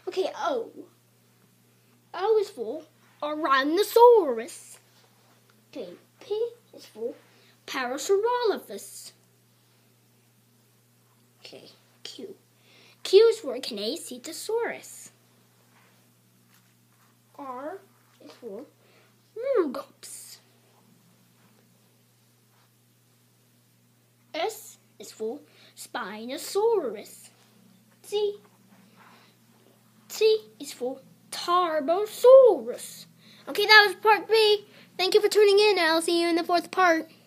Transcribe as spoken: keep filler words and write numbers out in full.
Okay, O. O is for Tyrannosaurus. Okay, P is for Parasaurolophus. Okay, Q. Q is for Kinesidosaurus. R is for Murgops. S is for Spinosaurus. T. T is for Tarbosaurus. Okay, that was part B. Thank you for tuning in, and I'll see you in the fourth part.